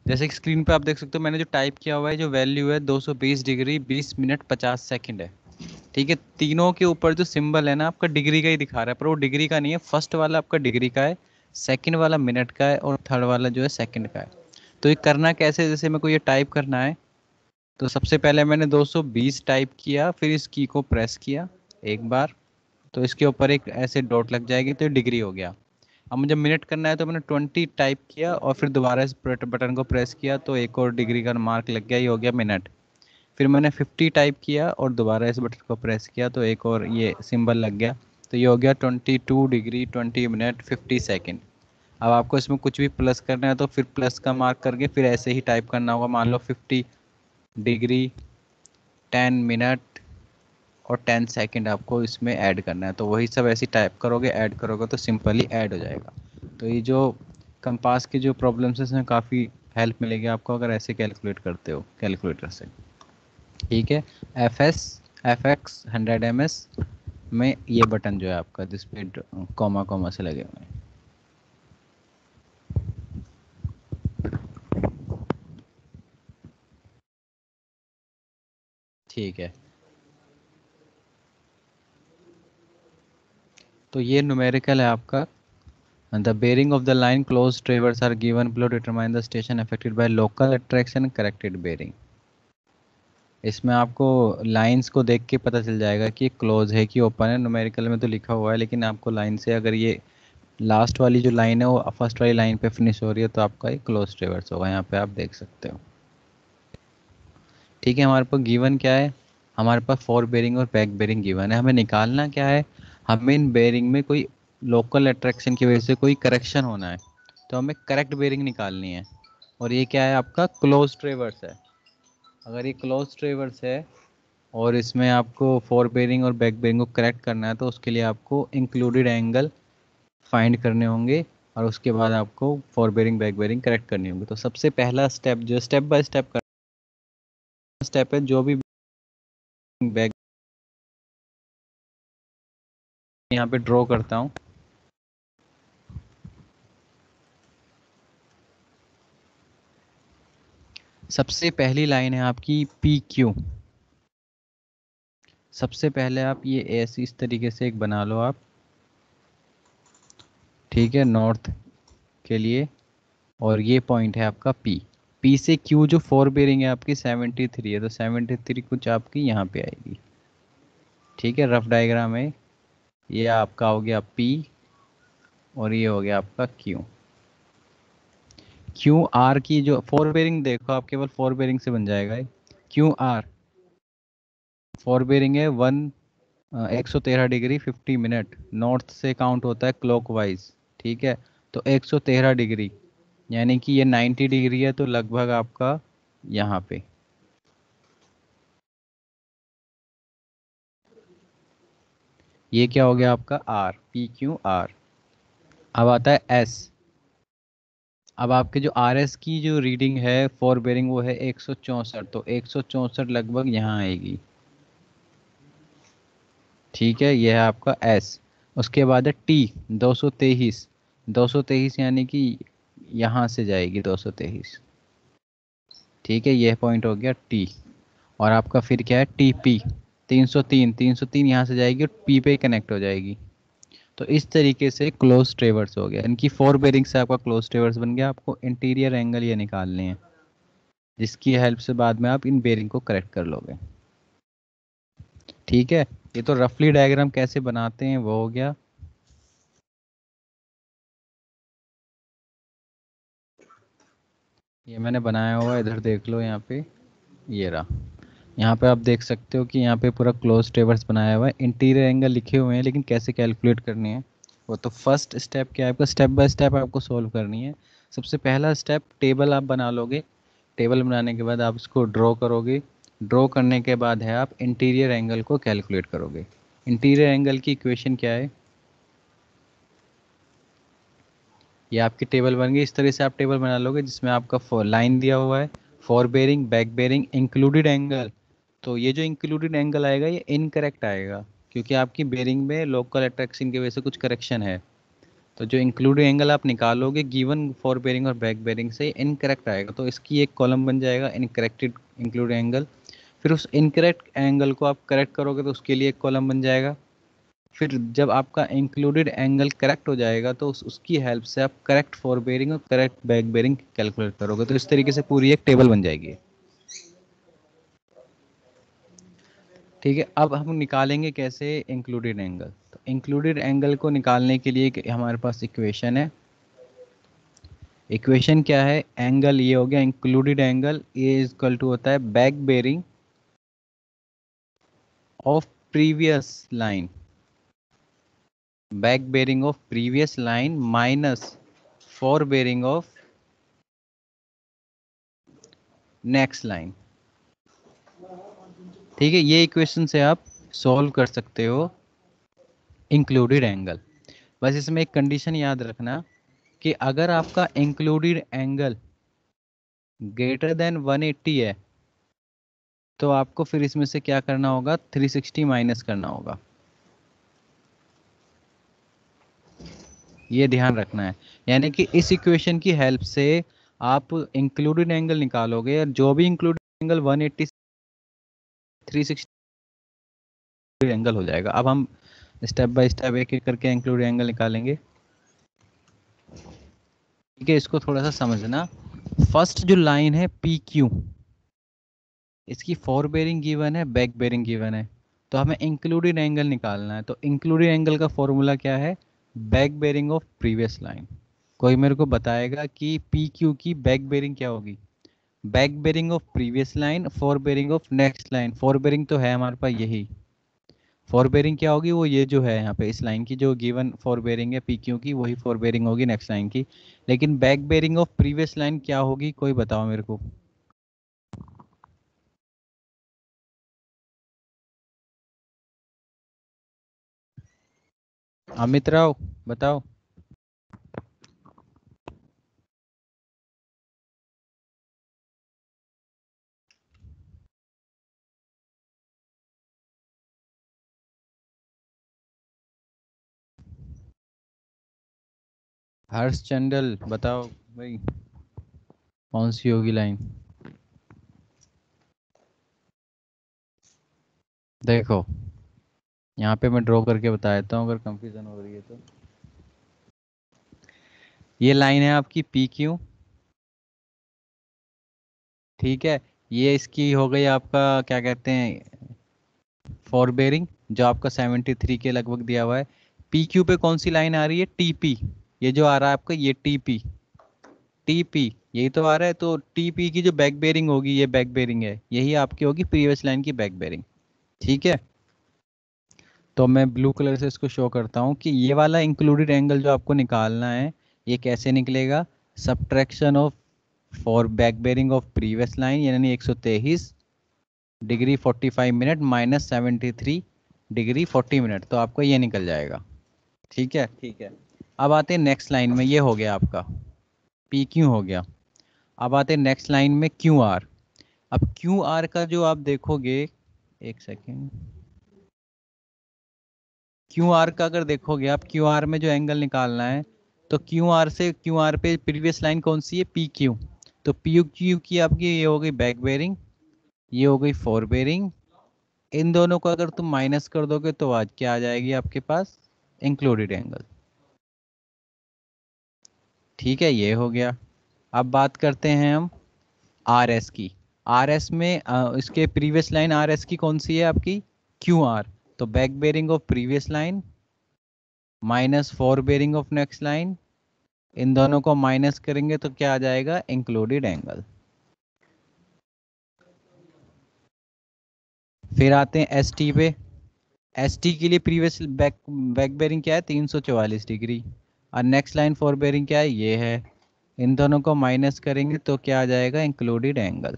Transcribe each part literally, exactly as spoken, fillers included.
जैसे कि स्क्रीन पे आप देख सकते हो मैंने जो टाइप किया हुआ है, जो वैल्यू है दो सौ बीस डिग्री बीस मिनट पचास सेकंड है। ठीक है, तीनों के ऊपर जो सिंबल है ना आपका डिग्री का ही दिखा रहा है, पर वो डिग्री का नहीं है। फर्स्ट वाला आपका डिग्री का है, सेकंड वाला मिनट का है, और थर्ड वाला जो है सेकंड का है। तो ये करना कैसे है, जैसे मेरे को ये टाइप करना है तो सबसे पहले मैंने दो सौ बीस टाइप किया, फिर इस की को प्रेस किया एक बार, तो इसके ऊपर एक ऐसे डॉट लग जाएगी, तो ये डिग्री हो गया। अब मुझे मिनट करना है तो मैंने ट्वेंटी टाइप किया और फिर दोबारा इस बटन को प्रेस किया तो एक और डिग्री का मार्क लग गया, ये हो गया मिनट। फिर मैंने फिफ्टी टाइप किया और दोबारा इस बटन को प्रेस किया तो एक और ये सिंबल लग गया, तो ये हो गया twenty two degree twenty minute fifty second. अब आपको इसमें कुछ भी प्लस करना है तो फिर प्लस का मार्क करके फिर ऐसे ही टाइप करना होगा। मान लो फिफ्टी डिग्री टेन मिनट और टेन सेकंड आपको इसमें ऐड करना है, तो वही सब ऐसे टाइप करोगे, ऐड करोगे तो सिंपली ऐड हो जाएगा। तो ये जो कंपास की जो प्रॉब्लम्स है इसमें काफ़ी हेल्प मिलेगी आपको अगर ऐसे कैलकुलेट करते हो कैलकुलेटर से। ठीक है, F S F X hundred M S में ये बटन जो है आपका जिसपे कॉमा कॉमा से लगे हुए हैं। ठीक है, तो ये न्यूमेरिकल है आपका। And the bearing of the line closed traverse are given below determine the station affected by local attraction corrected bearing। इसमें आपको लाइंस को देख के पता चल जाएगा कि क्लोज है कि ओपन है। न्यूमेरिकल में तो लिखा हुआ है, लेकिन आपको लाइन से अगर ये लास्ट वाली जो लाइन है वो फर्स्ट वाली लाइन पे फिनिश हो रही है तो आपका ये क्लोज ट्रेवर्स होगा, यहाँ पे आप देख सकते हो। ठीक है, हमारे पास गिवन क्या है, हमारे पास फोर बेरिंग और बैक बेरिंग गिवन है। हमें निकालना क्या है, हमें इन बेरिंग में कोई लोकल अट्रैक्शन की वजह से कोई करेक्शन होना है, तो हमें करेक्ट बेरिंग निकालनी है। और ये क्या है, आपका क्लोज ट्रेवर्स है। अगर ये क्लोज ट्रेवर्स है और इसमें आपको फोर बेरिंग और बैक बेरिंग को करेक्ट करना है तो उसके लिए आपको इंक्लूडेड एंगल फाइंड करने होंगे, और उसके बाद आपको fore bearing back bearing correct करनी होंगी। तो सबसे पहला स्टेप जो स्टेप बाय स्टेप का स्टेप है, जो भी बैक यहाँ पे ड्रॉ करता हूँ। सबसे पहली लाइन है आपकी पी क्यू। सबसे पहले आप ये ऐसे इस तरीके से एक बना लो आप, ठीक है, नॉर्थ के लिए। और ये पॉइंट है आपका पी। पी से क्यू जो फोर बेरिंग है आपकी सेवेंटी थ्री है, तो सेवेंटी थ्री कुछ आपकी यहाँ पे आएगी। ठीक है, रफ डायग्राम है। ये आपका हो गया पी और ये हो गया आपका क्यू। क्यू आर की जो फोर बेरिंग देखो आप केवल फोर बेरिंग से बन जाएगा। क्यू आर फोर बेरिंग है वन एक सौ तेरह डिग्री फिफ्टी मिनट, नॉर्थ से काउंट होता है क्लॉकवाइज। ठीक है, तो एक सौ तेरह डिग्री यानी कि ये नाइन्टी डिग्री है, तो लगभग आपका यहाँ पे ये क्या हो गया आपका आर, पी क्यू आर। अब आता है एस। अब आपके जो आर एस की जो रीडिंग है फोर बेरिंग वो है एक सौ चौंसठ, तो एक सौ चौंसठ लगभग यहाँ आएगी। ठीक है, यह है आपका एस। उसके बाद है टी दो सौ तेईस। दो सौ तेईस यानी कि यहाँ से जाएगी दो सौ तेईस। ठीक है, यह पॉइंट हो गया टी। और आपका फिर क्या है टी पी तीन सौ तीन। तीन सौ तीन यहाँ से जाएगी और पी पे कनेक्ट हो जाएगी। तो इस तरीके से क्लोज ट्रेवर्स हो गया, इनकी फोर बेरिंग से आपका क्लोज ट्रेवर्स बन गया। आपको इंटीरियर एंगल ये निकालने हैं जिसकी हेल्प से बाद में आप इन बेरिंग को करेक्ट कर लोगे। ठीक है, ये तो रफली डायग्राम कैसे बनाते हैं वो हो गया। ये मैंने बनाया हुआ है, इधर देख लो यहाँ पे, ये रहा। यहाँ पे आप देख सकते हो कि यहाँ पे पूरा क्लोज ट्रेवर्स बनाया हुआ है, इंटीरियर एंगल लिखे हुए हैं, लेकिन कैसे कैलकुलेट करनी है वो तो फर्स्ट स्टेप क्या है आपका, स्टेप बाय स्टेप आपको सोल्व करनी है। सबसे पहला स्टेप टेबल आप बना लोगे। टेबल बनाने के बाद आप इसको ड्रॉ करोगे। ड्रॉ करने के बाद है आप इंटीरियर एंगल को कैलकुलेट करोगे। इंटीरियर एंगल की इक्वेशन क्या है, ये आपकी टेबल बन गई। इस तरह से आप टेबल बना लोगे जिसमें आपका लाइन दिया हुआ है, fore bearing back bearing included angle. तो ये जो इंक्लूडेड एंगल आएगा ये इनकरेक्ट आएगा, क्योंकि आपकी बेरिंग में लोकल अट्रैक्शन की वजह से कुछ करेक्शन है। तो जो इंक्लूडिंग एंगल आप निकालोगे गिवन फॉर बेरिंग और बैक बेरिंग से इनकरेक्ट आएगा, तो इसकी एक कॉलम बन जाएगा इनकरेक्टेड इंक्लूडिंग एंगल। फिर उस इनकरेक्ट एंगल को आप करेक्ट करोगे तो उसके लिए एक कॉलम बन जाएगा। फिर जब आपका इंक्लूडेड एंगल करेक्ट हो जाएगा तो उस, उसकी हेल्प से आप करेक्ट फॉर बेरिंग और करेक्ट बैक बेरिंग कैलकुलेट करोगे, तो इस तरीके से पूरी एक टेबल बन जाएगी। ठीक है, अब हम निकालेंगे कैसे इंक्लूडेड एंगल। तो इंक्लूडेड एंगल को निकालने के लिए एक हमारे पास इक्वेशन है। इक्वेशन क्या है, एंगल ये हो गया included angle, A is equal to होता है back bearing of previous line, back bearing of previous line minus fore bearing of next line. ठीक है, ये इक्वेशन से आप सॉल्व कर सकते हो इंक्लूडेड एंगल। बस इसमें एक कंडीशन याद रखना कि अगर आपका included angle greater than one eighty है तो आपको फिर इसमें से क्या करना होगा, थ्री सिक्सटी माइनस करना होगा। ये ध्यान रखना है, यानी कि इस इक्वेशन की हेल्प से आप इंक्लूडेड एंगल निकालोगे और जो भी included angle one eighty three sixty angle हो जाएगा। अब हम स्टेप बाय स्टेप एक एक करके इंक्लूडेड एंगल निकालेंगे। ठीक है, इसको थोड़ा सा समझना। फर्स्ट जो लाइन है पी क्यू, इसकी फॉर बेरिंग गिवन है, बैक बेरिंग गिवन है, तो हमें इंक्लूडेड एंगल निकालना है। तो इंक्लूडेड एंगल का फॉर्मूला क्या है, back bearing of previous line. कोई मेरे को बताएगा कि पी क्यू की बैक बेरिंग क्या होगी, back bearing of previous line, fore bearing of next line. Fore bearing तो है हमारे पास यही, फॉर बेरिंग क्या होगी, वो ये जो है यहाँ पे इस लाइन की जो गिवन फॉर बेरिंग है पी क्यू की, वही फॉर बेरिंग होगी नेक्स्ट लाइन की। लेकिन back bearing of previous line क्या होगी, कोई बताओ मेरे को। अमित राव बताओ। हर्ष चंडल बताओ भाई, कौन सी होगी लाइन। देखो यहाँ पे मैं ड्रॉ करके बता देता हूँ अगर कंफ्यूजन हो रही है तो। ये लाइन है आपकी पी क्यू। ठीक है, ये इसकी हो गई आपका क्या कहते हैं फॉर बेरिंग, जो आपका सेवेंटी थ्री के लगभग दिया हुआ है। पी क्यू पे कौन सी लाइन आ रही है, टीपी। ये जो आ रहा है आपका ये टीपी, टीपी यही तो आ रहा है। तो टीपी की जो बैक बेरिंग होगी, ये बैक बेरिंग है, यही आपकी होगी प्रीवियस लाइन की बैक बेरिंग। ठीक है, तो मैं ब्लू कलर से इसको शो करता हूँ कि ये वाला इंक्लूडेड एंगल जो आपको निकालना है, ये कैसे निकलेगा, subtraction of fore back bearing of previous line यानी एक सौ तेईस degree forty five minute minus seventy three degree forty minute, तो आपको ये निकल जाएगा। ठीक है, ठीक है। अब आते हैं नेक्स्ट लाइन में, ये हो गया आपका पी क्यू हो गया। अब आते हैं नेक्स्ट लाइन में क्यू आर। अब क्यू आर का जो आप देखोगे, एक सेकेंड, क्यू आर का अगर देखोगे आप, क्यू आर में जो एंगल निकालना है, तो क्यू आर से क्यू आर पे प्रीवियस लाइन कौन सी है, पी क्यू। तो पी क्यू की आपकी ये हो गई बैक बेरिंग, ये हो गई फॉर बेरिंग। इन दोनों को अगर तुम माइनस कर दोगे तो आज क्या आ जाएगी आपके पास, इंक्लूडेड एंगल। ठीक है, ये हो गया। अब बात करते हैं हम आर एस की। आर एस में अ, इसके प्रीवियस लाइन आर एस की कौन सी है आपकी, क्यू आर। तो back bearing of previous line minus fore bearing of next line, इन दोनों को माइनस करेंगे तो क्या आ जाएगा, इंक्लूडेड एंगल। फिर आते हैं एस टी पे। एस टी के लिए प्रीवियस बैक बैक बेरिंग क्या है, तीन सौ चौवालीस डिग्री, और नेक्स्ट लाइन फॉर बेरिंग क्या है, ये है। इन दोनों को माइनस करेंगे तो क्या आ जाएगा, इंक्लूडेड एंगल।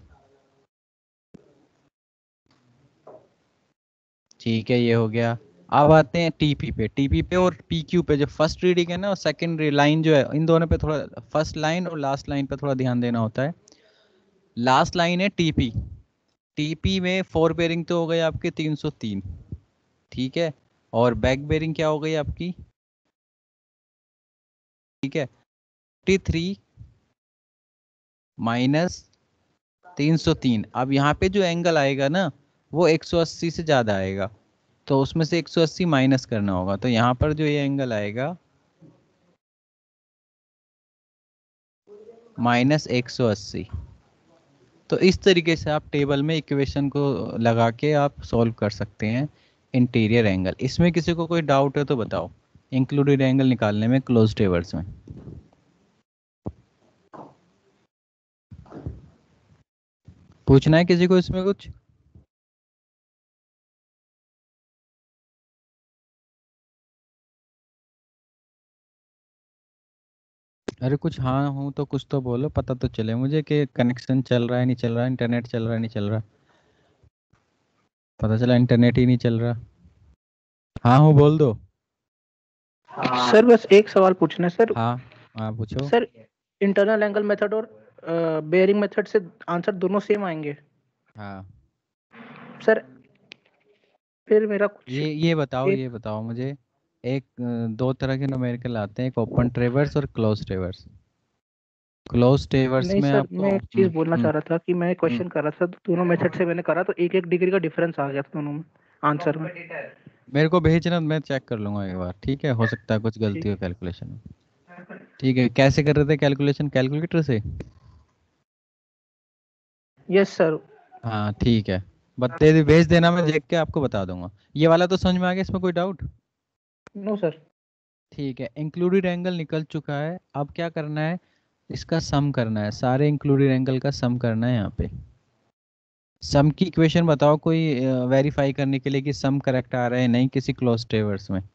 ठीक है, ये हो गया। अब आते हैं टीपी पे। टीपी पे और पीक्यू पे जो फर्स्ट रीडिंग है ना और सेकंड लाइन जो है, इन दोनों पे थोड़ा, फर्स्ट लाइन और लास्ट लाइन पे थोड़ा ध्यान देना होता है। लास्ट लाइन है टीपी, टीपी में फोर बेरिंग तो हो गई आपके तीन सौ तीन। ठीक है, और बैक बेरिंग क्या हो गई आपकी, ठीक है, फोर्टी थ्री माइनस तीन सौ तीन। अब यहाँ पे जो एंगल आएगा ना वो एक सौ अस्सी से ज़्यादा आएगा, तो उसमें से एक सौ अस्सी माइनस करना होगा। तो यहाँ पर जो ये एंगल आएगा माइनस एक सौ अस्सी। तो इस तरीके से आप टेबल में इक्वेशन को लगा के आप सॉल्व कर सकते हैं इंटीरियर एंगल। इसमें किसी को कोई डाउट है तो बताओ, इंक्लूडेड एंगल निकालने में क्लोज टेबल्स में। पूछना है किसी को इसमें कुछ? अरे कुछ हाँ हूँ तो कुछ तो बोलो, पता तो चले मुझे कि कनेक्शन चल रहा है नहीं चल रहा, इंटरनेट चल रहा है नहीं चल रहा। पता चला इंटरनेट ही नहीं चल रहा। हाँ हूँ, बोल दो। सर बस एक सवाल पूछना है सर। हाँ हाँ पूछो। सर इंटरनल एंगल मेथड और बेयरिंग मेथड से आंसर दोनों सेम आएंगे? हाँ सर फिर मेरा कुछ ये ये बताओ, एक ये बताओ मुझे, एक अ, दो तरह के न्यूमेरिकल आते हैं, एक ओपन ट्रेवर्स और क्लोज ट्रेवर्स। क्लोज ट्रेवर्स नहीं में सर, आपको मैं एक चीज हम्म बोलना चाह हम्म रहा था कि मैं हम्म क्वेश्चन कर रहा था तो दोनों मेथड से मैंने करा तो एक एक डिग्री का डिफरेंस आ गया था दोनों में आंसर में। मेरे को भेजना, मैं चेक कर लूंगा एक बार, ठीक है? हो सकता है कुछ गलती ठीक। हो कैलकुलेशन में। ठीक है, कैसे कर रहे थे कैलकुलेशन, कैलकुलेटर से? Yes sir. हाँ ठीक है, बता दे, भेज देना, मैं देख के आपको बता दूंगा। ये वाला तो समझ में आ गया, इसमें कोई डाउट? No sir. ठीक है, इंक्लूडेड एंगल निकल चुका है। अब क्या करना है, इसका सम करना है, सारे इंक्लूडेड एंगल का सम करना है यहाँ पे। सम की इक्वेशन बताओ कोई, वेरीफाई करने के लिए कि सम करेक्ट आ रहा है नहीं किसी क्लोज टेबल्स में।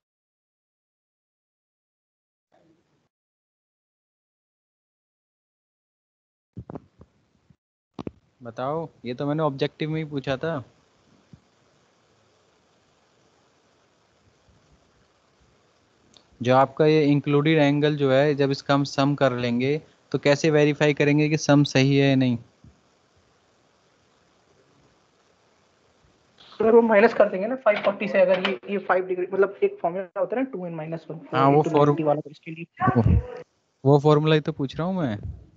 बताओ, ये तो मैंने ऑब्जेक्टिव में ही पूछा था। जो आपका ये इंक्लूडेड एंगल जो है, जब इसका हम सम कर लेंगे तो कैसे वेरीफाई करेंगे कि सम सही है या नहीं? सर वो माइनस कर देंगे ना फाइव फोर्टी से, अगर ये ये फाइव डिग्री मतलब एक फॉर्मूला होता है ना टू एन माइनस वन हाँ फोर वो इंटू फॉर्म नाइनटी वाला, तो इसके लिए वो, वो फॉर्मूला ही तो पूछ रहा हूँ मैं।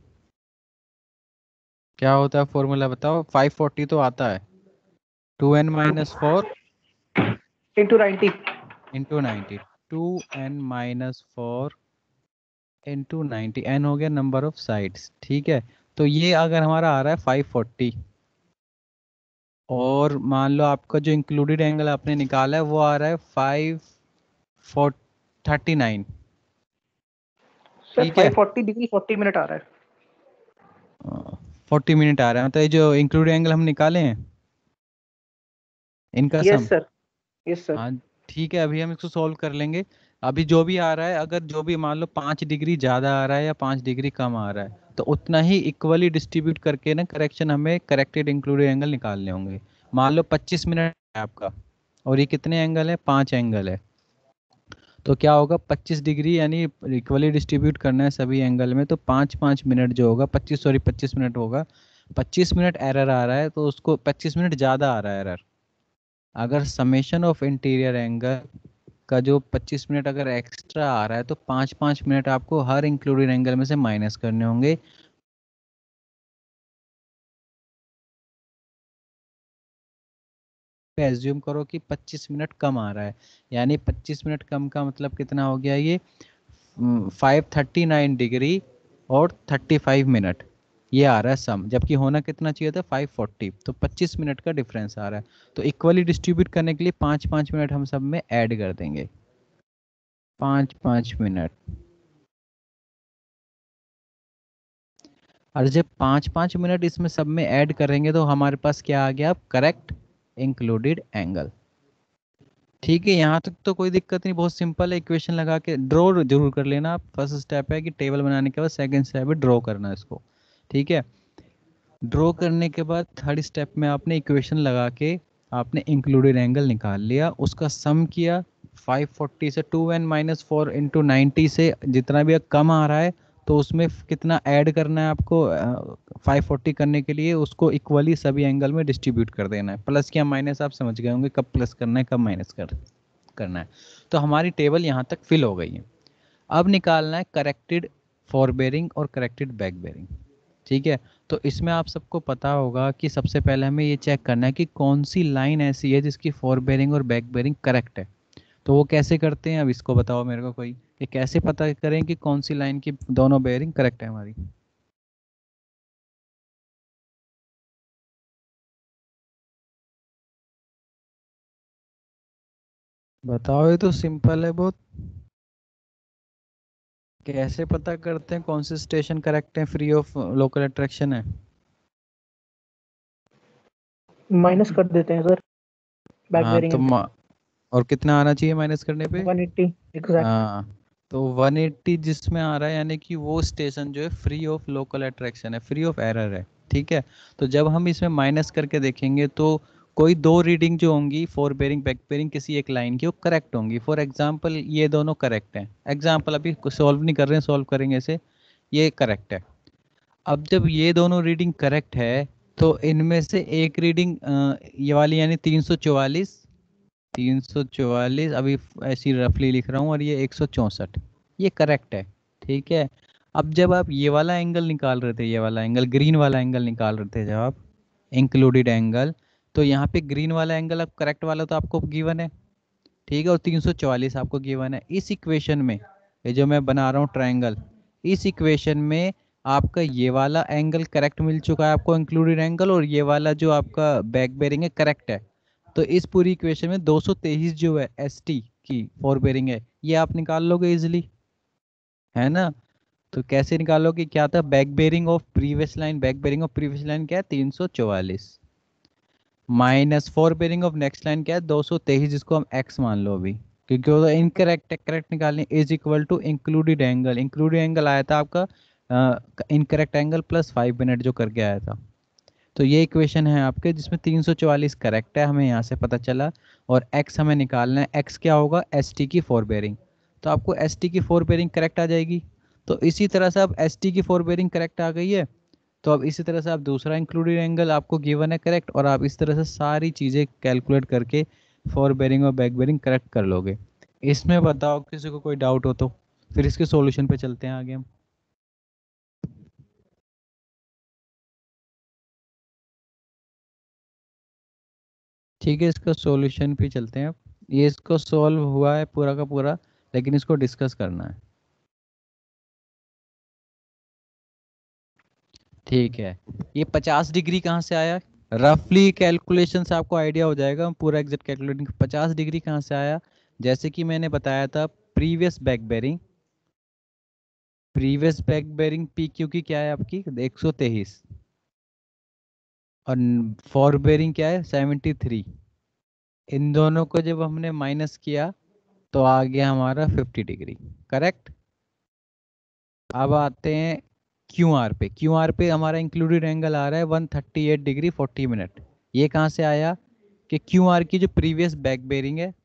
क्या होता है फॉर्मूला बताओ? फाइव फोर्टी तो आता है, two N minus four into ninety. Into ninety. Two N minus four into ninety, N हो गया नंबर ऑफ साइड्स, ठीक है? तो ये अगर हमारा आ रहा है फाइव फोर्टी, और मान लो आपका जो इंक्लूडेड एंगल आपने निकाला है वो आ रहा है five four thirty nine, sir ठीक है? Five forty degree forty minute आ रहा है। फोर्टी मिनट आ रहा है, मतलब ये जो इंक्लूडेड एंगल हम निकाले हैं इनका sum. Yes sir. Yes sir. हाँ ठीक है, अभी हम इसको सॉल्व कर लेंगे। अभी जो भी आ रहा है, अगर जो भी मान लो पाँच डिग्री ज़्यादा आ रहा है या पाँच डिग्री कम आ रहा है, तो उतना ही इक्वली डिस्ट्रीब्यूट करके ना करेक्शन हमें करेक्टेड इंक्लूडेड एंगल निकालने होंगे। मान लो पच्चीस मिनट है आपका, और ये कितने एंगल है, पाँच एंगल है, तो क्या होगा, पच्चीस डिग्री यानी इक्वली डिस्ट्रीब्यूट करना है सभी एंगल में, तो पाँच पाँच मिनट जो होगा, पच्चीस सॉरी पच्चीस मिनट होगा। पच्चीस मिनट एरर आ रहा है तो उसको पच्चीस मिनट ज़्यादा आ रहा है एरर। अगर समेशन ऑफ इंटीरियर एंगल का जो पच्चीस मिनट अगर एक्स्ट्रा आ रहा है, तो पाँच पाँच मिनट आपको हर इंक्लूडेड एंगल में से माइनस करने होंगे। एज्यूम करो कि पच्चीस मिनट कम आ रहा है, यानी पच्चीस मिनट कम का मतलब कितना हो गया, ये फाइव थर्टी नाइन डिग्री और थर्टी फाइव मिनट ये आ रहा है सम, जबकि होना कितना चाहिए था फाइव फोर्टी, तो पच्चीस मिनट का डिफरेंस आ रहा है। तो इक्वली डिस्ट्रीब्यूट करने के लिए पाँच पाँच मिनट हम सब में ऐड कर देंगे, पाँच पाँच मिनट। और जब पाँच पाँच मिनट इसमें सब में ऐड करेंगे तो हमारे पास क्या आ गया, करेक्ट इंक्लूडेड एंगल। ठीक है, यहाँ तक तो कोई दिक्कत नहीं, बहुत सिंपल है। इक्वेशन लगा के ड्रॉ जरूर कर लेना आप। फर्स्ट स्टेप है कि टेबल बनाने के बाद सेकंड स्टेप है ड्रॉ करना इसको, ठीक है? ड्रॉ करने के बाद थर्ड स्टेप में आपने इक्वेशन लगा के आपने इंक्लूडेड एंगल निकाल लिया, उसका सम किया। फाइव फोर्टी से two N minus four into ninety से जितना भी कम आ रहा है, तो उसमें कितना ऐड करना है आपको, फाइव फोर्टी करने के लिए उसको इक्वली सभी एंगल में डिस्ट्रीब्यूट कर देना है। प्लस क्या माइनस आप समझ गए होंगे, कब प्लस करना है कब माइनस कर करना है। तो हमारी टेबल यहाँ तक फिल हो गई है। अब निकालना है करेक्टेड फॉर बेरिंग और करेक्टेड बैक बेरिंग। ठीक है, तो इसमें आप सबको पता होगा कि सबसे पहले हमें ये चेक करना है कि कौन सी लाइन ऐसी है जिसकी फॉर बेरिंग और बैक बेरिंग करेक्ट है। तो वो कैसे करते हैं, अब इसको बताओ मेरे को कोई, कि कैसे पता करें कि कौन सी लाइन की दोनों बेरिंग करेक्ट है हमारी। बताओ, ये तो सिंपल है बहुत। कैसे पता करते हैं कौन से स्टेशन करेक्ट है, फ्री ऑफ लोकल अट्रैक्शन है? माइनस कर देते हैं सर, बैक हाँ बेरिंग तो है मा- और कितना आना चाहिए माइनस करने पे? One eighty exact. हाँ, तो वन एट्टी जिसमें आ रहा है यानी कि वो स्टेशन जो है फ्री ऑफ लोकल अट्रैक्शन है, फ्री ऑफ एरर है। ठीक है, तो जब हम इसमें माइनस करके देखेंगे तो कोई दो रीडिंग जो होंगी फॉर बेरिंग बैक बेरिंग किसी एक लाइन की, वो करेक्ट होंगी। फॉर एग्जांपल ये दोनों करेक्ट हैं, एग्जांपल अभी सॉल्व नहीं कर रहे हैं, सॉल्व करेंगे इसे। ये करेक्ट है। अब जब ये दोनों रीडिंग करेक्ट है तो इनमें से एक रीडिंग ये वाली यानी तीन सौ चौवालीस, तीन सौ चौवालीस, अभी ऐसी रफली लिख रहा हूँ, और ये एक सौ चौंसठ, ये करेक्ट है। ठीक है, अब जब आप ये वाला एंगल निकाल रहे थे, ये वाला एंगल ग्रीन वाला एंगल निकाल रहे थे जब आप, इंक्लूडेड एंगल, तो यहाँ पे ग्रीन वाला एंगल अब करेक्ट वाला तो आपको गिवन है। ठीक है, और तीन सौ चौवालीस आपको गिवन है इस इक्वेशन में। ये जो मैं बना रहा हूँ ट्रायंगल, इस इक्वेशन में आपका ये वाला एंगल करेक्ट मिल चुका है आपको, इंक्लूडेड एंगल, और ये वाला जो आपका बैक बेरिंग है करेक्ट है। तो इस पूरी इक्वेशन में दो सौ तेईस जो है एस टी की फॉर बेरिंग है, ये आप निकाल लोगे इजिली, है ना? तो कैसे निकालोगे, क्या था, back bearing of previous line, back bearing of previous line क्या है, तीन सौ चौवालीस, minus fore bearing of next line क्या है, दो सौ तेईस, जिसको हम एक्स मान लो अभी, क्योंकि वो इनकरेक्ट है, करेक्ट निकालने, is equal to included angle, included angle आया था आपका incorrect angle plus five minute जो करके आया था। तो ये इक्वेशन है आपके जिसमें तीन सौ चौवालीस करेक्ट है, हमें यहाँ से पता चला। और x हमें निकालना है, x क्या होगा, एस टी की फोर बेरिंग। तो आपको एस टी की फोर बेरिंग करेक्ट आ जाएगी। तो इसी तरह से अब एस टी की फोर बेरिंग करेक्ट आ गई है, तो अब इसी तरह से आप दूसरा इंक्लूडेड एंगल आपको गिवन है करेक्ट, और आप इस तरह से सारी चीज़ें कैलकुलेट करके फोर बेरिंग और बैक बेरिंग करेक्ट कर लोगे। इसमें बताओ किसी को कोई डाउट हो तो, फिर इसके सॉल्यूशन पे चलते हैं आगे हम। ठीक है, इसका सॉल्यूशन पे चलते हैं अब। ये इसको सॉल्व हुआ है पूरा का पूरा, लेकिन इसको डिस्कस करना है। ठीक है, ये पचास डिग्री कहाँ से आया? रफली कैलकुलेशन से आपको आइडिया हो जाएगा, हम पूरा एग्जैक्ट कैलकुलेटिंग, पचास डिग्री कहाँ से आया। जैसे कि मैंने बताया था, previous back bearing, previous back bearing P Q की क्या है आपकी, एक सौ तेईस, और फॉर बेरिंग क्या है, सेवेंटी थ्री। इन दोनों को जब हमने माइनस किया तो आ गया हमारा फिफ्टी डिग्री, करेक्ट। अब आते हैं क्यू आर पे, क्यू आर पे हमारा इंक्लूडेड एंगल आ रहा है one thirty eight degree forty minute. ये कहाँ से आया, कि क्यू आर की जो प्रीवियस बैक बेरिंग है,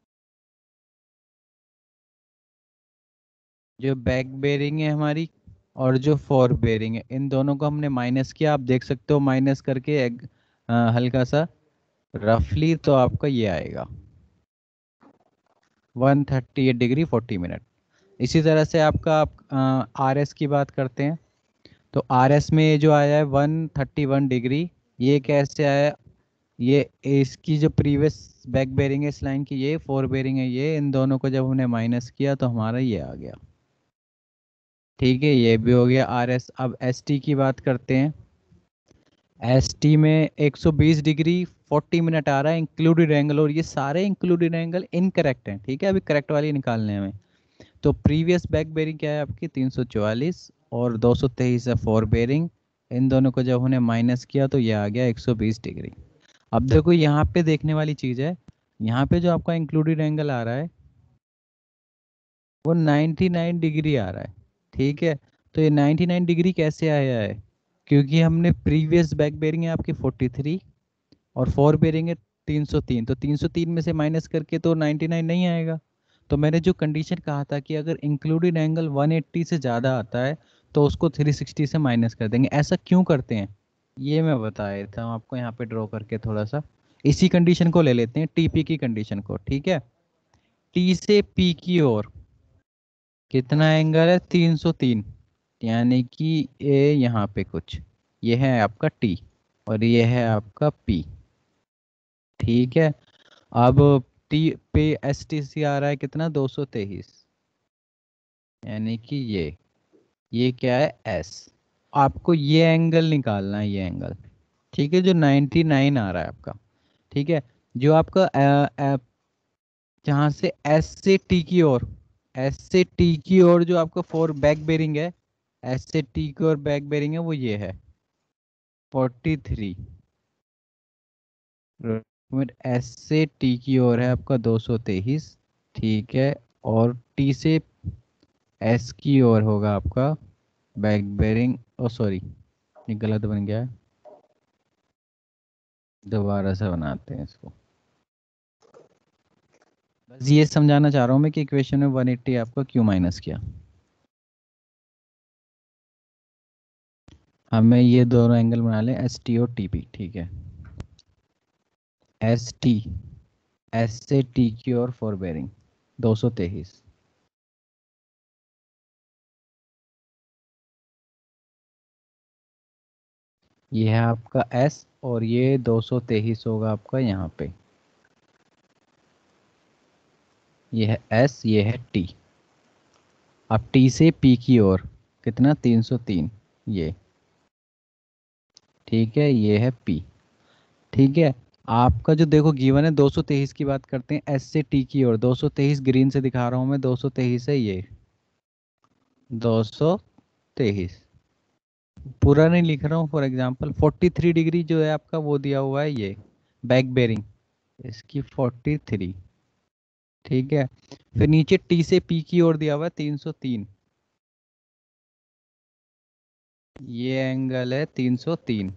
जो बैक बेरिंग है हमारी, और जो फॉर बेरिंग है, इन दोनों को हमने माइनस किया, आप देख सकते हो माइनस करके एक, अ, हल्का सा रफली, तो आपका ये आएगा one thirty eight degree forty minute. इसी तरह से आपका आप आर एस की बात करते हैं, तो आर एस में ये जो आया है वन थर्टी वन डिग्री, ये कैसे आया, ये इसकी जो प्रीवियस बैक बेरिंग है इस लाइन की, ये फोर बेरिंग है ये, इन दोनों को जब हमने माइनस किया तो हमारा ये आ गया। ठीक है, ये भी हो गया आर एस। अब एस टी की बात करते हैं। एस टी में एक सौ बीस डिग्री फोर्टी मिनट आ रहा है इंक्लूडेड एंगल, और ये सारे इंक्लूडेड एंगल इनकरेक्ट हैं। ठीक है, अभी करेक्ट वाली निकालने हैं हमें। तो प्रीवियस बैक बेरिंग क्या है आपकी, तीन सौ चौवालीस, और दो सौ तेईस है फॉर बेरिंग, इन दोनों को जब हमने माइनस किया तो ये आ गया एक सौ बीस डिग्री। अब देखो यहाँ पे देखने वाली चीज़ है, यहाँ पे जो आपका इंक्लूडेड एंगल आ रहा है वो निन्यानवे डिग्री आ रहा है। ठीक है, तो ये निन्यानवे डिग्री कैसे आया है, क्योंकि हमने प्रीवियस बैक बेरिंग है आपकी तैंतालीस, और फोर बेरिंग है तीन सौ तीन, तो तीन सौ तीन में से माइनस करके तो निन्यानवे नहीं आएगा। तो मैंने जो कंडीशन कहा था कि अगर इंक्लूडेड एंगल एक सौ अस्सी से ज़्यादा आता है तो उसको तीन सौ साठ से माइनस कर देंगे। ऐसा क्यों करते हैं, ये मैं बता देता हूँ आपको यहाँ पे ड्रॉ करके थोड़ा सा। इसी कंडीशन को ले लेते हैं, टीपी की कंडीशन को। ठीक है, टी से पी की ओर, कितना एंगल है, तीन सौ तीन, यानी कि ये यहाँ पे कुछ, ये है आपका टी और ये है आपका पी। ठीक है, अब टी पे एस टी सी आ रहा है कितना, दो सौ तेईस, यानी कि ये ये क्या है, एस। आपको ये एंगल निकालना है, ये एंगल, ठीक है, जो नाइन्टी नाइन आ रहा है आपका। ठीक है, जो आपका अ, अ, जहाँ से एस से टी की ओर, एस से टी की ओर जो आपका फोर बैक बेरिंग है, एस से टी की ओर बैक बेरिंग है, वो ये है फोर्टी थ्री। एस से टी की ओर है आपका दो सौ तेईस। ठीक है, और टी से एस की ओर होगा आपका बैक बेरिंग, ओ सॉरी ये गलत बन गया है, दोबारा से बनाते हैं इसको। बस ये समझाना चाह रहा हूँ मैं कि इक्वेशन में वन एट्टी आपका क्यों माइनस किया। हमें ये दोनों एंगल बना लें, एस टी और टी पी। ठीक है, एस टी, एस से टी की ओर फोर बेरिंग दो सौ तेईस। ये है आपका एस और ये दो सौ तेईस होगा आपका यहाँ पे। ये है एस, ये है टी। अब टी से पी की ओर कितना, तीन सौ तीन, ये। ठीक है, ये है पी। ठीक है, आपका जो देखो गिवन है, दो सौ तेईस की बात करते हैं, एस से टी की ओर दो सौ तेईस ग्रीन से दिखा रहा हूँ मैं, दो सौ तेईस है ये, दो सौ तेईस। पूरा नहीं लिख रहा हूँ, for example forty three degree जो है आपका वो दिया हुआ है, ये बैक बेरिंग इसकी फोर्टी थ्री। ठीक है, फिर नीचे टी से पी की ओर दिया हुआ है तीन सौ तीन, ये एंगल है तीन सौ तीन।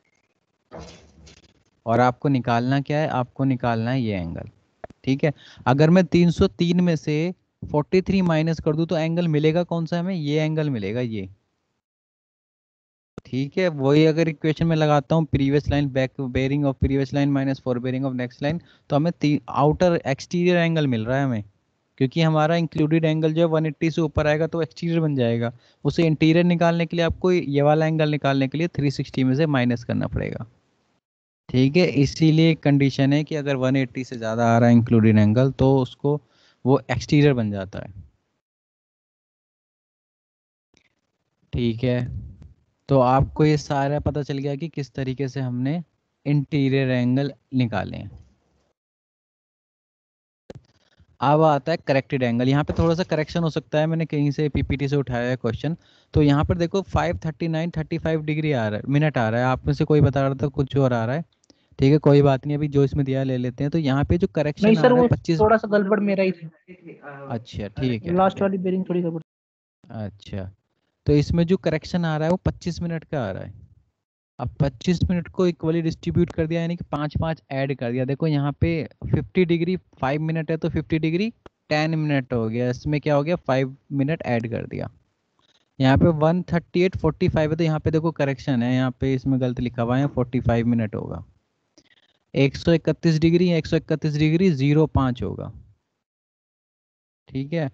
और आपको निकालना क्या है, आपको निकालना है ये एंगल। ठीक है, अगर मैं तीन सौ तीन में से फोर्टी थ्री माइनस कर दूं तो एंगल मिलेगा कौन सा हमें, ये एंगल मिलेगा ये। ठीक है, वही अगर इक्वेशन में लगाता हूँ, previous line back bearing of previous line minus fore bearing of next line, तो हमें आउटर एक्सटीरियर एंगल मिल रहा है हमें, क्योंकि हमारा इंक्लूडेड एंगल जो है वन एट्टी से ऊपर आएगा तो एक्सटीरियर बन जाएगा। उसे इंटीरियर निकालने के लिए आपको ये वाला एंगल निकालने के लिए थ्री सिक्सटी में से माइनस करना पड़ेगा। ठीक है, इसीलिए कंडीशन है कि अगर वन एट्टी से ज़्यादा आ रहा है इंक्लूडेड एंगल तो उसको वो एक्सटीरियर बन जाता है। ठीक है, तो आपको ये सारा पता चल गया कि किस तरीके से हमने इंटीरियर एंगल निकाले हैं। अब आता है करेक्टेड एंगल। यहाँ पे थोड़ा सा करेक्शन हो सकता है, मैंने कहीं से पीपीटी से उठाया है क्वेश्चन। तो यहाँ पर देखो five thirty nine thirty five degree आ रहा है, मिनट आ रहा है, आप में से कोई बता रहा था कुछ और आ रहा है। ठीक है, कोई बात नहीं, अभी जो इसमें दिया है ले लेते हैं। तो यहाँ पे जो नहीं करेक्शन आ सर, रहा है वो पच्चीस। थोड़ा सा गड़बड़ मेरा ही था, अच्छा ठीक है ठीक लास्ट है। वाली बेरिंग थोड़ी गड़बड़। अच्छा, तो इसमें जो करेक्शन आ रहा है वो पच्चीस मिनट का आ रहा है। अब पच्चीस मिनट को इक्वली डिस्ट्रीब्यूट कर दिया, यानी कि पाँच पाँच ऐड कर दिया। देखो यहाँ पे फिफ्टी डिग्री फाइव मिनट है तो फिफ्टी डिग्री टेन मिनट हो गया, इसमें क्या हो गया, फाइव मिनट ऐड कर दिया। यहाँ पे one thirty eight forty five है तो यहाँ पे देखो करेक्शन है, यहाँ पे इसमें गलत लिखा हुआ है, फोर्टी फाइव मिनट होगा। एक सौ इकतीस डिग्री, एक सौ इकतीस डिग्री जीरो पाँच होगा। ठीक है,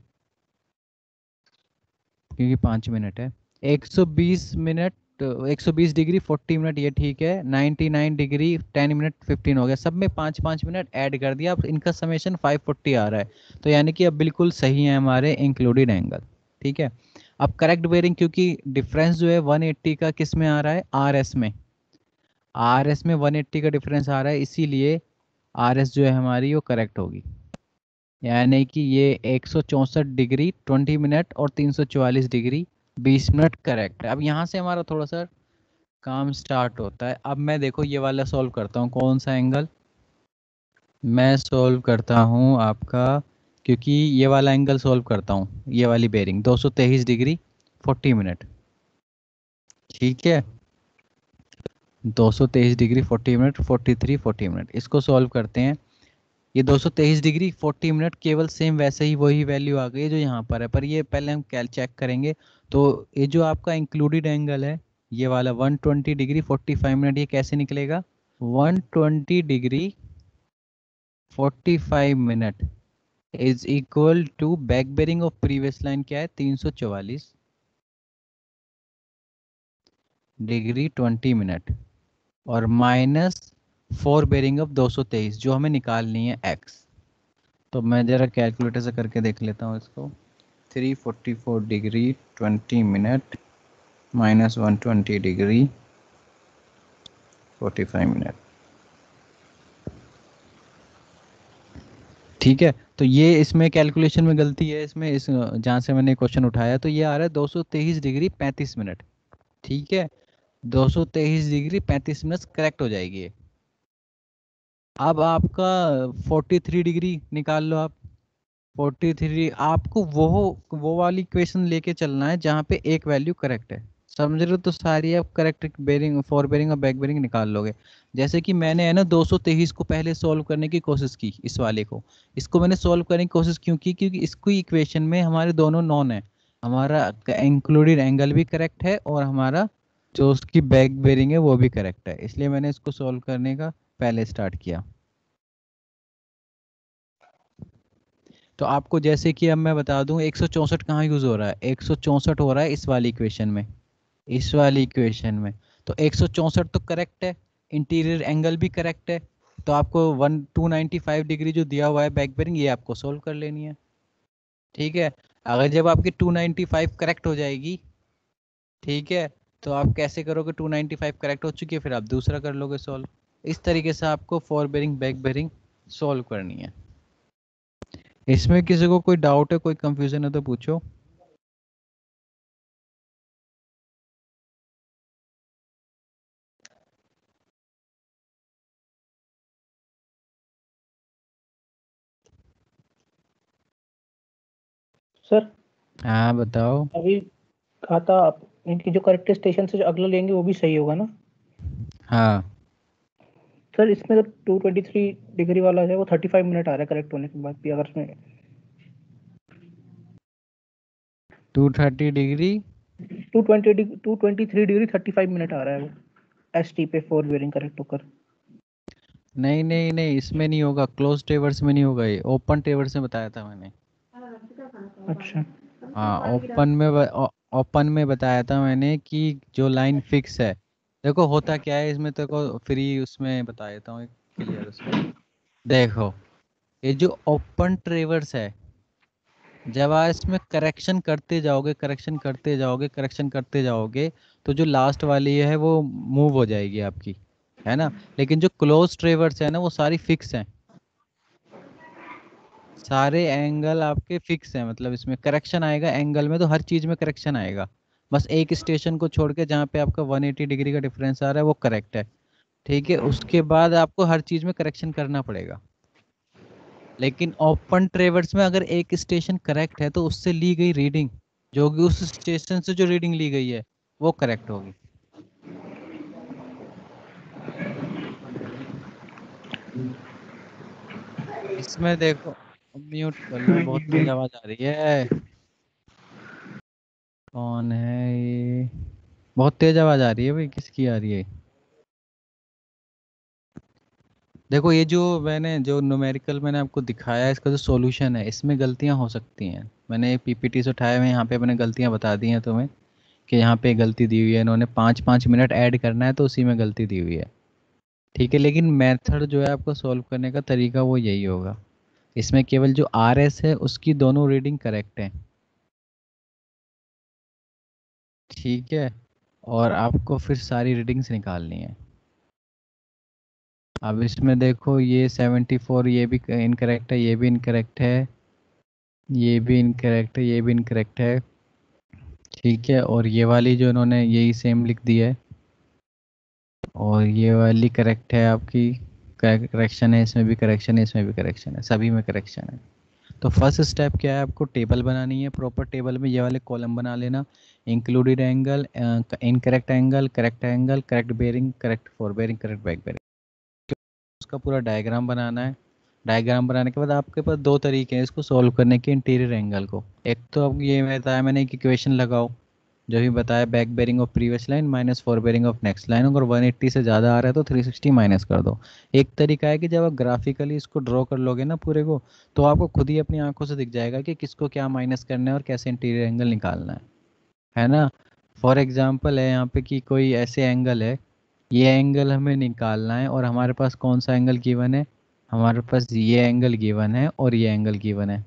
क्योंकि पाँच मिनट है। एक सौ बीस मिनट, एक सौ बीस डिग्री फोर्टी मिनट, ये ठीक है। Ninety nine degree ten minute fifteen हो गया, सब में पाँच पाँच मिनट ऐड कर दिया। अब इनका समेशन फाइव फोर्टी आ रहा है, तो यानी कि अब बिल्कुल सही है हमारे इंक्लूडेड एंगल। ठीक है, अब करेक्ट बेरिंग, क्योंकि डिफरेंस जो है वन एट्टी का किस में आ रहा है, आर एस में। आर एस में वन एट्टी का डिफरेंस आ रहा है, इसीलिए आर एस जो है हमारी वो करेक्ट होगी। यानी कि ये एक सौ चौंसठ डिग्री ट्वेंटी मिनट और तीन सौ चौवालीस डिग्री बीस मिनट करेक्ट है। अब यहाँ से हमारा थोड़ा सा काम स्टार्ट होता है। अब मैं देखो ये वाला सॉल्व करता हूँ, कौन सा एंगल मैं सॉल्व करता हूँ आपका, क्योंकि ये वाला एंगल सॉल्व करता हूँ, ये वाली बेरिंग दो सौ तेईस डिग्री फोर्टी मिनट। ठीक है, दो सौ तेईस degree forty minute, forty three forty minute, इसको सॉल्व करते हैं। ये दो सौ तेईस डिग्री फोर्टी मिनट केवल सेम वैसे ही वही वैल्यू आ गई है जो यहाँ पर है, पर ये पहले हम कैल चेक करेंगे। तो ये जो आपका इंक्लूडेड एंगल है, ये वाला one twenty degree forty five minute, ये कैसे निकलेगा, one twenty degree forty five minute is equal to back bearing of previous line क्या है, तीन सौ चौवालीस डिग्री ट्वेंटी मिनट, और माइनस फोर बेरिंग ऑफ दो सौ तेईस जो हमें निकालनी है एक्स। तो मैं ज़रा कैलकुलेटर से करके देख लेता हूँ इसको। Three forty four degree twenty minute minus one twenty degree forty five minute. ठीक है, तो ये इसमें कैलकुलेशन में गलती है, इसमें इस जहाँ से मैंने क्वेश्चन उठाया तो ये आ रहा है दो सौ तेईस डिग्री पैंतीस मिनट। ठीक है, दो सौ तेईस डिग्री पैंतीस मिनट करेक्ट हो जाएगी ये। अब आपका फोर्टी थ्री डिग्री निकाल लो आप। फोर्टी थ्री आपको वो वो वाली इक्वेशन लेके चलना है जहाँ पे एक वैल्यू करेक्ट है। समझ रहे हो, तो सारी आप करेक्ट बेरिंग फॉर बेरिंग और बैक बेरिंग निकाल लोगे। जैसे कि मैंने है ना दो सौ तेईस को पहले सॉल्व करने की कोशिश की, इस वाले को इसको मैंने सॉल्व करने की कोशिश क्यों की, क्योंकि इसको इक्वेशन में हमारे दोनों नॉन है। हमारा इंक्लूडेड एंगल भी करेक्ट है और हमारा जो उसकी बैक बेरिंग है वो भी करेक्ट है, इसलिए मैंने इसको सॉल्व करने का पहले स्टार्ट किया। तो आपको जैसे कि अब मैं बता दूं एक सौ चौंसठ कहाँ यूज़ हो रहा है, एक सौ चौंसठ हो रहा है इस वाली इक्वेशन में, इस वाली इक्वेशन में। तो एक सौ चौंसठ तो करेक्ट है, इंटीरियर एंगल भी करेक्ट है। तो आपको one two ninety five degree जो दिया हुआ है बैक बेरिंग, ये आपको सोल्व कर लेनी है। ठीक है, अगर जब आपकी टू नाइन्टी फाइव करेक्ट हो जाएगी, ठीक है, तो आप कैसे करोगे, टू नाइन्टी फाइव करेक्ट हो चुकी है फिर आप दूसरा कर लोगे सॉल्व। इस तरीके से आपको fore bearing back bearing solve करनी है। इसमें किसी को कोई डाउट है, कोई कंफ्यूजन है तो पूछो। सर हाँ बताओ। अभी कहा था आप, इनकी जो करेक्ट स्टेशन से जो अगला लेंगे वो भी सही होगा ना? हाँ, सर इसमें जो टू ट्वेंटी थ्री डिग्री वाला है वो थर्टी फाइव मिनट आ रहा है करेक्ट होने के बाद भी, अगर इसमें two thirty degree. Two twenty two twenty three degree thirty five minute आ रहा है वो एस टी पे फोर बेरिंग करेक्ट होकर। नहीं नहीं नहीं, इसमें नहीं होगा, क्लोज टेबर्स में नहीं होगा, ये ओपन टेबर्स में बताया था मैंने। अच्छा। हाँ, ओपन में ओपन में बताया था मैंने कि जो लाइन फिक्स है। देखो होता क्या है इसमें, तेरे को फ्री उसमें बता देता हूँ क्लियर उसमें। देखो, ये जो ओपन ट्रेवर्स है, जब आप इसमें करेक्शन करते जाओगे करेक्शन करते जाओगे करेक्शन करते जाओगे, तो जो लास्ट वाली है वो मूव हो जाएगी आपकी, है ना। लेकिन जो क्लोज ट्रेवर्स है ना वो सारी फिक्स हैं, सारे एंगल आपके फिक्स हैं, मतलब इसमें करेक्शन आएगा एंगल में तो हर चीज़ में करेक्शन आएगा। बस एक स्टेशन को छोड़ के जहाँ पे आपका वन एटी डिग्री का डिफरेंस आ रहा है वो करेक्ट है। ठीक है, उसके बाद आपको हर चीज़ में करेक्शन करना पड़ेगा। लेकिन ओपन ट्रेवर्स में अगर एक स्टेशन करेक्ट है तो उससे ली गई रीडिंग, जो कि उस स्टेशन से जो रीडिंग ली गई है वो करेक्ट होगी। इसमें देखो, म्यूट कर लो, बहुत तेज आवाज आ रही है। कौन है ये, बहुत तेज आवाज आ रही है भाई, किसकी आ रही है। देखो ये जो मैंने जो न्यूमेरिकल मैंने आपको दिखाया है, इसका जो सॉल्यूशन है इसमें गलतियां हो सकती हैं। मैंने पीपीटी से उठाए हुए यहाँ पे मैंने गलतियां बता दी हैं तुम्हें, कि यहाँ पे गलती दी हुई है, इन्होंने पाँच पाँच मिनट ऐड करना है तो उसी में गलती दी हुई है। ठीक है, लेकिन मेथड जो है आपको सॉल्व करने का तरीका वो यही होगा। इसमें केवल जो आर एस है उसकी दोनों रीडिंग करेक्ट है। ठीक है, और आपको फिर सारी रीडिंग्स निकालनी है। अब इसमें देखो ये सेवेंटी फोर ये भी इनकरेक्ट है, ये भी इनकरेक्ट है, ये भी इनकरेक्ट है, ये भी इनकरेक्ट है। ठीक है, और ये वाली जो इन्होंने यही सेम लिख दी है, और ये वाली करेक्ट है आपकी, करेक्शन है, इसमें भी करेक्शन है, इसमें भी करेक्शन है, सभी में करेक्शन है। तो फर्स्ट स्टेप क्या है, आपको टेबल बनानी है, प्रॉपर टेबल में ये वाले कॉलम बना लेना। Included angle, incorrect angle, correct angle, correct bearing, correct fore bearing, correct back bearing, उसका पूरा डायग्राम बनाना है। डायग्राम बनाने के बाद आपके पास दो तरीके हैं इसको सॉल्व करने के इंटीरियर एंगल को। एक तो अब ये बताया मैंने कि इक्वेशन लगाओ, जो भी बताया, back bearing of previous line minus fore bearing of next line, अगर वन एट्टी से ज़्यादा आ रहा है तो थ्री सिक्सटी माइनस कर दो। एक तरीका है कि जब आप ग्राफिकली इसको ड्रॉ कर लोगे ना पूरे को, तो आपको खुद ही अपनी आंखों से दिख जाएगा कि किसको क्या माइनस करना है और कैसे इंटीरियर एंगल निकालना है है ना। फॉर एग्जांपल है यहाँ पे कि कोई ऐसे एंगल है, ये एंगल हमें निकालना है और हमारे पास कौन सा एंगल गिवन है, हमारे पास ये एंगल गिवन है और ये एंगल गिवन है,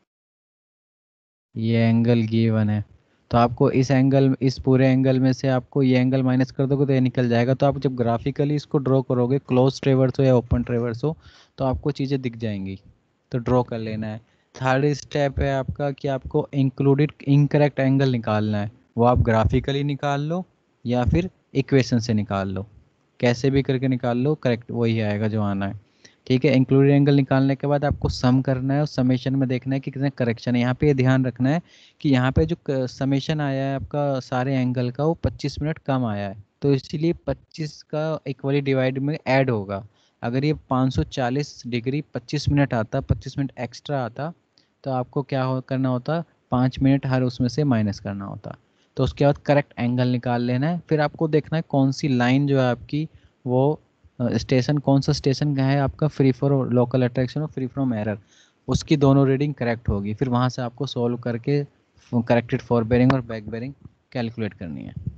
ये एंगल गिवन है। तो आपको इस एंगल, इस पूरे एंगल में से आपको ये एंगल माइनस कर दोगे तो ये निकल जाएगा। तो आप जब ग्राफिकली इसको ड्रॉ करोगे, क्लोज ट्रेवर्स हो या ओपन ट्रेवर्स हो, तो आपको चीज़ें दिख जाएंगी, तो ड्रॉ कर लेना है। थर्ड स्टेप है आपका कि आपको इंक्लूडेड इनकरेक्ट एंगल निकालना है, वो आप ग्राफिकली निकाल लो या फिर इक्वेशन से निकाल लो, कैसे भी करके निकाल लो, करेक्ट वही आएगा जो आना है। ठीक है, इंक्लूडेड एंगल निकालने के बाद आपको सम करना है और समेशन में देखना है कि कितने करेक्शन है। यहाँ पे ये ध्यान रखना है कि यहाँ पे जो समेशन आया है आपका सारे एंगल का, वो पच्चीस मिनट कम आया है, तो इसीलिए पच्चीस का इक्वली डिवाइड में ऐड होगा। अगर ये पाँच सौ चालीस डिग्री पच्चीस मिनट आता, पच्चीस मिनट एक्स्ट्रा आता, तो आपको क्या हो करना होता, पाँच मिनट हर उसमें से माइनस करना होता। तो उसके बाद करेक्ट एंगल निकाल लेना है, फिर आपको देखना है कौन सी लाइन जो है आपकी, वो स्टेशन कौन सा स्टेशन का है आपका फ्री फॉर लोकल अट्रैक्शन और फ्री फ्रॉम एरर, उसकी दोनों रीडिंग करेक्ट होगी। फिर वहाँ से आपको सॉल्व करके करेक्टेड फॉर बेरिंग और बैक बेरिंग कैलकुलेट करनी है।